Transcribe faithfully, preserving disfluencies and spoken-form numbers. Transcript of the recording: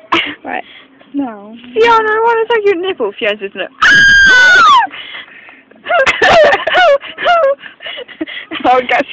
Right. No. Fiona, I want to take your nipple. Fiona's just like, oh, guess